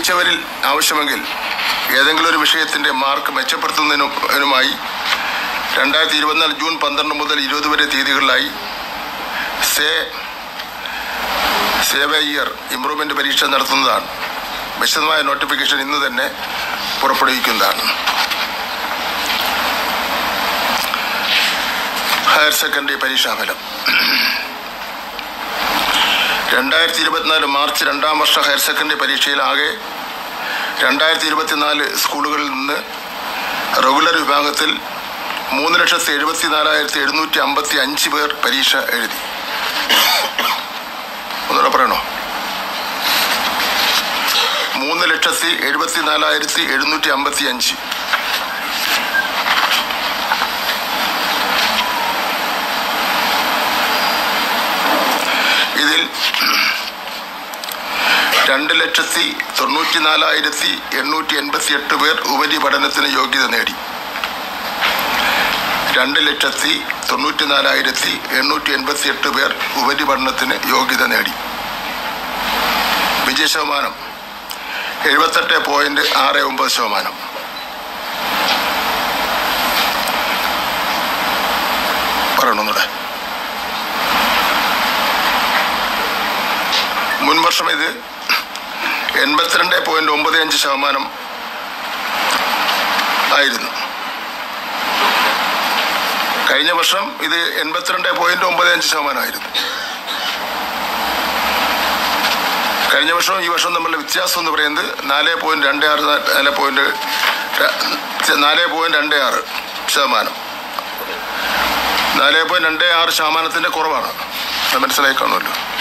ജയിച്ചവരിൽ ആവശ്യമെങ്കിൽ ഏതെങ്കിലും ഒരു വിഷയത്തിൻ്റെ മാർക്ക് മെച്ചപ്പെടുത്തുന്നതിനുമായി 2024 ജൂൺ 12 മുതൽ 20 വരെ തീയതികളിലായി സേവ് എ ഇയർ ഇംപ്രൂവ്മെൻ്റ് പരീക്ഷ നടത്തുന്നതാണ്. വിശദമായ നോട്ടിഫിക്കേഷൻ ഇന്ന് തന്നെ പുറപ്പെടുവിക്കുന്നതാണ്. ഹയർ സെക്കൻഡറി പരീക്ഷാഫലം 2024 മാർച്ച് 2ാം വർഷ ഹയർ സെക്കൻഡറി പരീക്ഷയിൽ ആകെ 2024 സ്കൂളുകളിൽ നിന്ന് റെഗുലർ വിഭാഗത്തിൽ 3,74,755 പേർ പരീക്ഷ എഴുതി. ഒന്നുകൂടെ പറയണോ? 3,74,755. ഇതിൽ 2,94,888 പേർ ഉപരിപഠനത്തിന് യോഗ്യത നേടി. 2,94,888 പേർ ഉപരിപഠനത്തിന് യോഗ്യത നേടി. വിജയശതമാനം 78.69%. പറയണമെന്നൂടെ. മുൻവർഷം ഇത് 82.95% ആയിരുന്നു. കഴിഞ്ഞ വർഷം ഇത് 82.95% ആയിരുന്നു. കഴിഞ്ഞ വർഷവും ഈ വർഷവും തമ്മിലുള്ള വ്യത്യാസം എന്ന് പറയുന്നത് 4.26%. 4.26% കുറവാണ്. അത് മനസ്സിലായി കാണുമല്ലോ.